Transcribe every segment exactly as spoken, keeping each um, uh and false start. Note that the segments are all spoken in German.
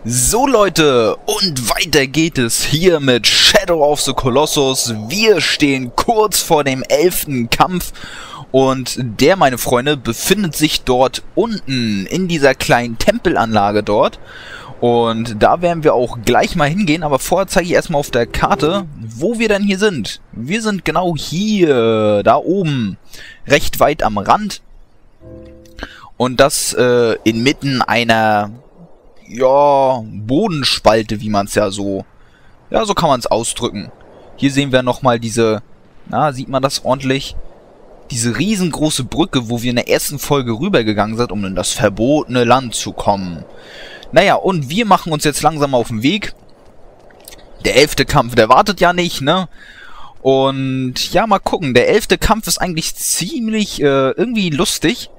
So Leute, und weiter geht es hier mit Shadow of the Colossus. Wir stehen kurz vor dem elften Kampf und der, meine Freunde, befindet sich dort unten in dieser kleinen Tempelanlage dort. Und da werden wir auch gleich mal hingehen, aber vorher zeige ich erstmal auf der Karte, wo wir denn hier sind. Wir sind genau hier, da oben, recht weit am Rand. Und das äh, inmitten einer, ja, Bodenspalte, wie man es ja so, ja, so kann man es ausdrücken. Hier sehen wir nochmal diese, na, sieht man das ordentlich? Diese riesengroße Brücke, wo wir in der ersten Folge rübergegangen sind, um in das verbotene Land zu kommen. Naja, und wir machen uns jetzt langsam auf den Weg. Der elfte Kampf, der wartet ja nicht, ne? Und ja, mal gucken. Der elfte Kampf ist eigentlich ziemlich äh, irgendwie lustig.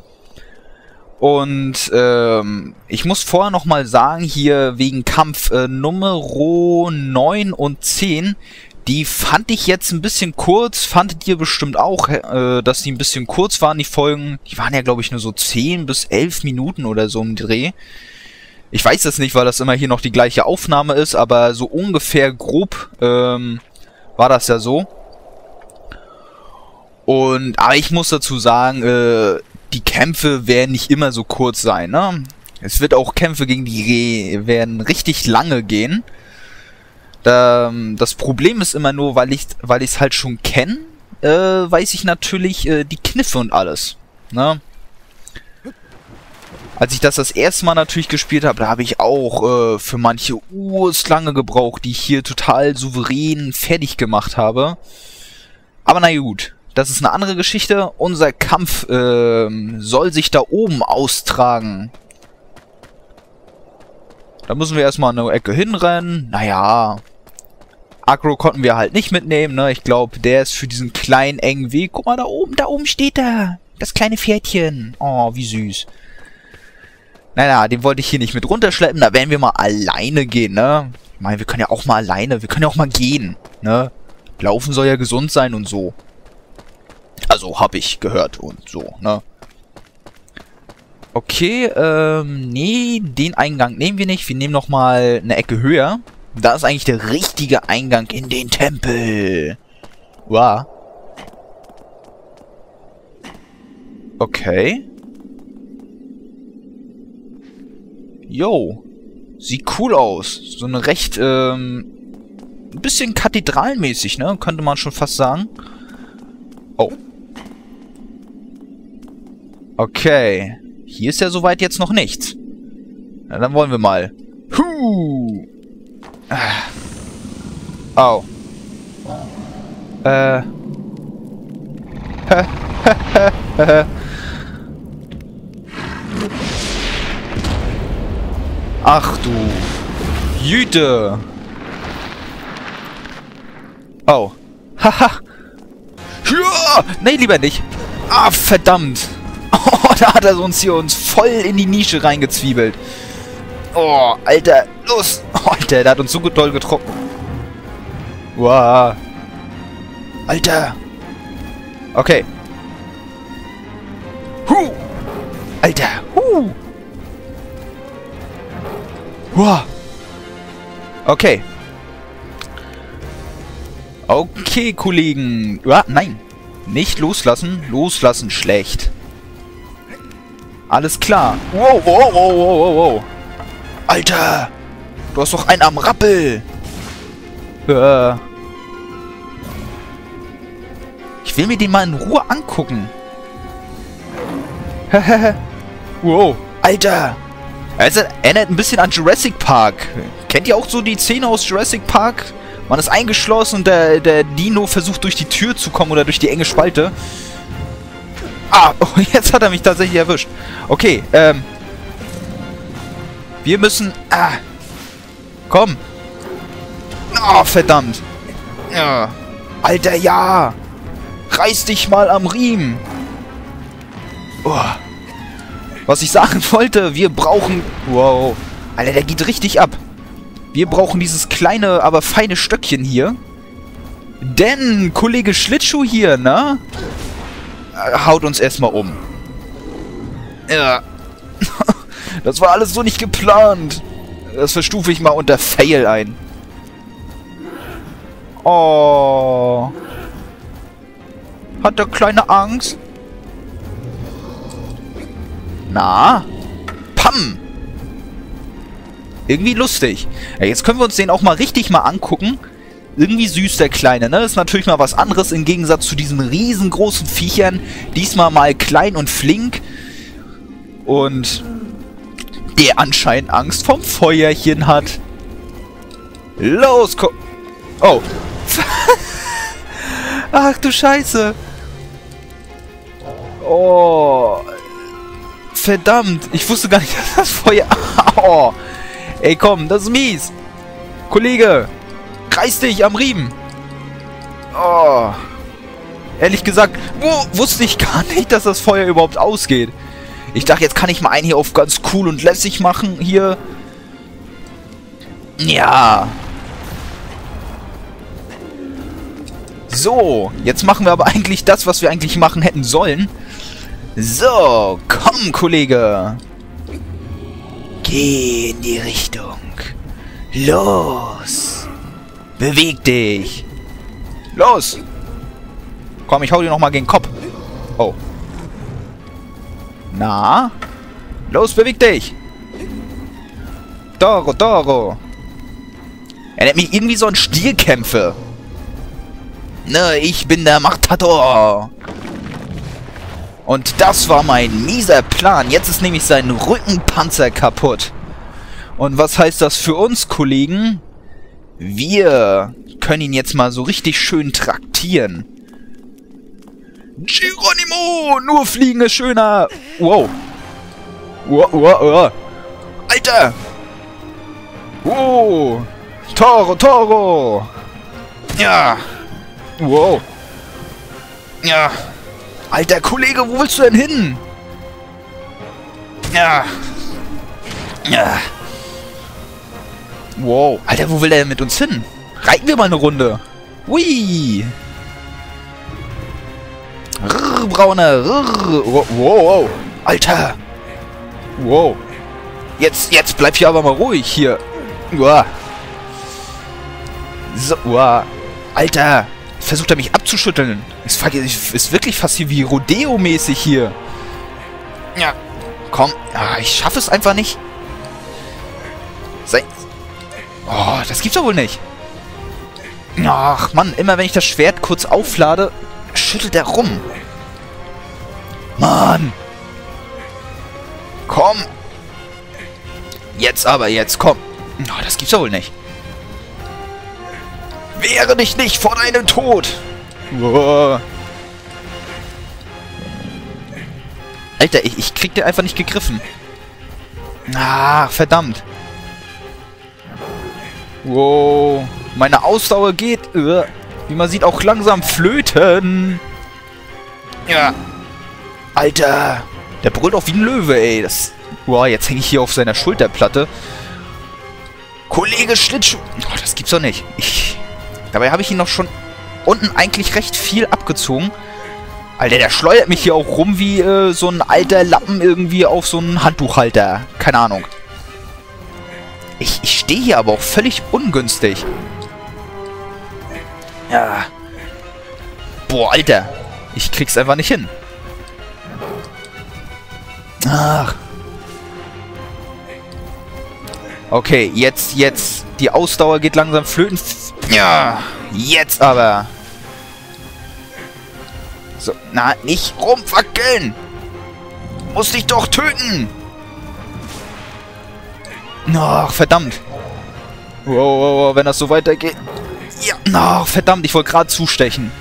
Und ähm, ich muss vorher nochmal sagen, hier wegen Kampf äh, Nummer neun und zehn, die fand ich jetzt ein bisschen kurz. Fandet ihr bestimmt auch, äh, dass die ein bisschen kurz waren, die Folgen. Die waren ja, glaube ich, nur so zehn bis elf Minuten oder so im Dreh. Ich weiß das nicht, weil das immer hier noch die gleiche Aufnahme ist, aber so ungefähr grob ähm, war das ja so. Und, aber ich muss dazu sagen, äh, die Kämpfe werden nicht immer so kurz sein, ne? Es wird auch Kämpfe gegen die Rehe werden richtig lange gehen. Da, das Problem ist immer nur, weil ich weil ich es halt schon kenne, äh, weiß ich natürlich äh, die Kniffe und alles, ne? Als ich das das erste Mal natürlich gespielt habe, da habe ich auch äh, für manche urlange gebraucht, die ich hier total souverän fertig gemacht habe. Aber na gut, das ist eine andere Geschichte. Unser Kampf äh, soll sich da oben austragen. Da müssen wir erstmal eine Ecke hinrennen. Naja, Agro konnten wir halt nicht mitnehmen, ne? Ich glaube, der ist für diesen kleinen, engen Weg. Guck mal, da oben, da oben steht er. Das kleine Pferdchen. Oh, wie süß. Naja, den wollte ich hier nicht mit runterschleppen. Da werden wir mal alleine gehen, ne? Ich meine, wir können ja auch mal alleine. Wir können ja auch mal gehen, ne? Laufen soll ja gesund sein und so. Also, habe ich gehört und so, ne? Okay, ähm, nee, den Eingang nehmen wir nicht. Wir nehmen nochmal eine Ecke höher. Da ist eigentlich der richtige Eingang in den Tempel. Wow. Okay. Yo, sieht cool aus. So eine recht, ähm, ein bisschen kathedralenmäßig, ne? Könnte man schon fast sagen. Oh. Okay. Hier ist ja soweit jetzt noch nichts. Na, dann wollen wir mal. Huh. Au. Äh. Ach du Jüte. Oh. Haha. Ja, nee, lieber nicht. Ah, verdammt. Oh, da hat er uns hier uns voll in die Nische reingezwiebelt. Oh, Alter. Los. Oh, Alter, der hat uns so doll getroffen. Wow. Alter. Okay. Huh. Alter. Huh. Wow. Okay. Okay, Kollegen. Ja, nein. Nicht loslassen. Loslassen schlecht. Alles klar. Wow, wow, wow, wow, wow, wow. Alter. Du hast doch einen am Rappel. Äh. Ich will mir den mal in Ruhe angucken. Wow. Alter. Also, erinnert ein bisschen an Jurassic Park. Kennt ihr auch so die Szene aus Jurassic Park? Man ist eingeschlossen und der, der Dino versucht durch die Tür zu kommen oder durch die enge Spalte. Ah, oh, jetzt hat er mich tatsächlich erwischt. Okay, ähm. Wir müssen... Ah. Komm. Oh, verdammt. Ja. Alter, ja. Reiß dich mal am Riemen. Oh. Was ich sagen wollte, wir brauchen... Wow. Alter, der geht richtig ab. Wir brauchen dieses kleine, aber feine Stöckchen hier. Denn Kollege Schlittschuh hier, ne? Haut uns erstmal um. Ja. Das war alles so nicht geplant. Das verstufe ich mal unter Fail ein. Oh. Hat der Kleine Angst? Na? Pam! Irgendwie lustig. Ja, jetzt können wir uns den auch mal richtig mal angucken. Irgendwie süß, der Kleine, ne? Ist natürlich mal was anderes im Gegensatz zu diesen riesengroßen Viechern. Diesmal mal klein und flink. Und der anscheinend Angst vom Feuerchen hat. Los, komm. Oh. Ach du Scheiße. Oh. Verdammt. Ich wusste gar nicht, dass das Feuer... Oh. Ey, komm, das ist mies. Kollege. Reiß dich am Riemen. Oh. Ehrlich gesagt, wo, wusste ich gar nicht, dass das Feuer überhaupt ausgeht. Ich dachte, jetzt kann ich mal einen hier auf ganz cool und lässig machen. Hier. Ja. So, jetzt machen wir aber eigentlich das, was wir eigentlich machen hätten sollen. So, komm, Kollege. Geh in die Richtung. Los. Beweg dich. Los. Komm, ich hau dir nochmal gegen den Kopf. Oh. Na? Los, beweg dich. Toro, Toro. Er nennt mich irgendwie so ein Stierkämpfer. Ne, ich bin der Matador. Und das war mein mieser Plan. Jetzt ist nämlich sein Rückenpanzer kaputt. Und was heißt das für uns, Kollegen? Wir können ihn jetzt mal so richtig schön traktieren. Geronimo! Nur fliegen ist schöner! Wow. Wow, wow, wow. Alter! Wow! Toro, Toro! Ja! Wow! Ja! Alter Kollege, wo willst du denn hin? Ja! Ja! Wow! Alter, wo will der denn mit uns hin? Reiten wir mal eine Runde! Hui! Rrr, Braune! Rrr. Wow, wow! Alter! Wow! Jetzt, jetzt bleib hier aber mal ruhig hier! Uah. So, uah. Alter! Versucht er mich abzuschütteln. Ist, ist wirklich fast hier wie Rodeo-mäßig hier. Ja. Komm. Ah, ich schaffe es einfach nicht. Sei. Oh, das gibt's doch wohl nicht. Ach, Mann. Immer wenn ich das Schwert kurz auflade, schüttelt er rum. Mann. Komm. Jetzt aber, jetzt, komm. Oh, das gibt's doch wohl nicht. Wehre dich nicht vor deinem Tod! Wow. Alter, ich, ich krieg den einfach nicht gegriffen. Ah, verdammt. Wow. Meine Ausdauer geht, uh, wie man sieht, auch langsam flöten. Ja. Alter. Der brüllt auch wie ein Löwe, ey. Das, wow, jetzt hänge ich hier auf seiner Schulterplatte. Kollege Schlittschuh. Oh, das gibt's doch nicht. Ich... Dabei habe ich ihn noch schon unten eigentlich recht viel abgezogen. Alter, der schleudert mich hier auch rum wie äh, so ein alter Lappen irgendwie auf so einen Handtuchhalter. Keine Ahnung. Ich, ich stehe hier aber auch völlig ungünstig. Ja. Boah, Alter. Ich krieg's einfach nicht hin. Ach. Okay, jetzt, jetzt. Die Ausdauer geht langsam flöten. Ja, jetzt aber. So, na, nicht rumwackeln. Muss dich doch töten. Ach, verdammt. Wow, wow, wow, wenn das so weitergeht. Ja, ach, verdammt, ich wollte gerade zustechen.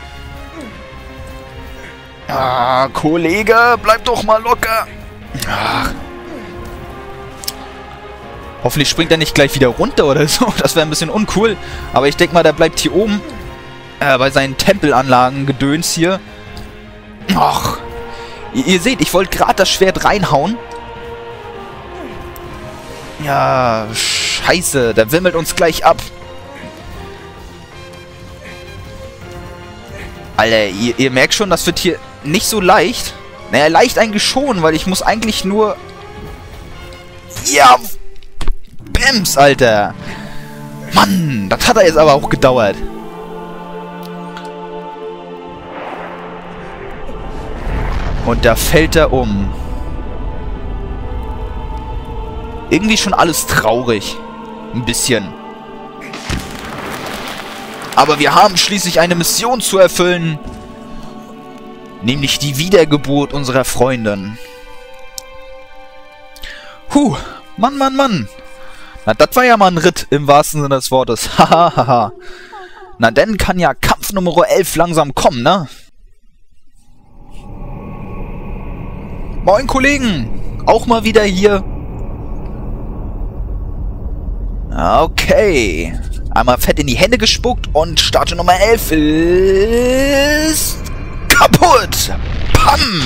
Ah, Kollege, bleib doch mal locker. Ach. Hoffentlich springt er nicht gleich wieder runter oder so. Das wäre ein bisschen uncool. Aber ich denke mal, der bleibt hier oben. Äh, bei seinen Tempelanlagen gedöns hier. Ach. Ihr, ihr seht, ich wollte gerade das Schwert reinhauen. Ja, scheiße. Der wimmelt uns gleich ab. Alter, ihr, ihr merkt schon, das wird hier nicht so leicht. Naja, leicht eigentlich schon, weil ich muss eigentlich nur... Ja... Bams, Alter. Mann, das hat er jetzt aber auch gedauert. Und da fällt er um. Irgendwie schon alles traurig. Ein bisschen. Aber wir haben schließlich eine Mission zu erfüllen. Nämlich die Wiedergeburt unserer Freundin. Huh, Mann, Mann, Mann. Na, das war ja mal ein Ritt im wahrsten Sinne des Wortes. Hahaha. Na, dann kann ja Kampf Nummer elf langsam kommen, ne? Moin, Kollegen. Auch mal wieder hier. Okay. Einmal fett in die Hände gespuckt und Statue Nummer elf ist kaputt. Pam.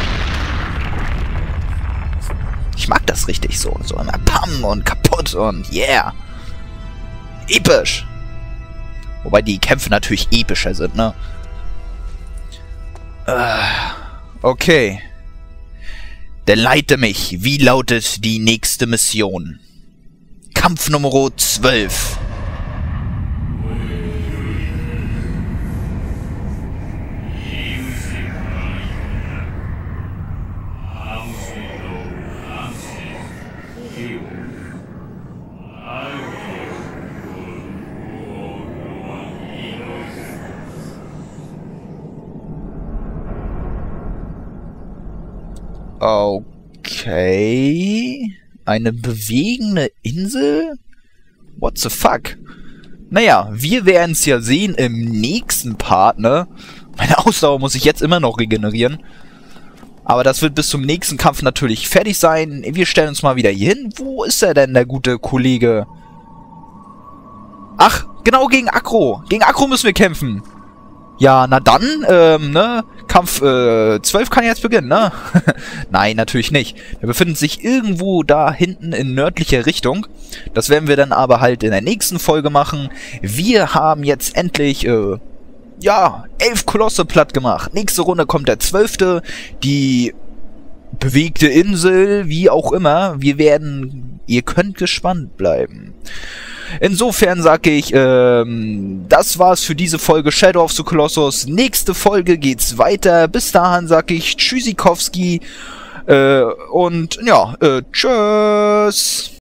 Ich mag das richtig so. So immer Pam und kaputt und yeah. Episch. Wobei die Kämpfe natürlich epischer sind, ne? Uh, okay. Dann leite mich. Wie lautet die nächste Mission? Kampf Nummer zwölf. Okay. Eine bewegende Insel? What the fuck? Naja, wir werden es ja sehen im nächsten Part, ne? Meine Ausdauer muss ich jetzt immer noch regenerieren. Aber das wird bis zum nächsten Kampf natürlich fertig sein. Wir stellen uns mal wieder hier hin. Wo ist er denn, der gute Kollege? Ach, genau, gegen Akro. Gegen Akro müssen wir kämpfen. Ja, na dann, ähm, ne? Kampf äh, zwölf kann jetzt beginnen, ne? Nein, natürlich nicht. Er befindet sich irgendwo da hinten in nördlicher Richtung. Das werden wir dann aber halt in der nächsten Folge machen. Wir haben jetzt endlich, äh, ja, elf Kolosse platt gemacht. Nächste Runde kommt der zwölfte. Die bewegte Insel, wie auch immer. Wir werden, ihr könnt gespannt bleiben. Insofern sage ich, ähm, das war's für diese Folge Shadow of the Colossus. Nächste Folge geht's weiter. Bis dahin sage ich Tschüssikowski äh, und ja, äh, tschüss.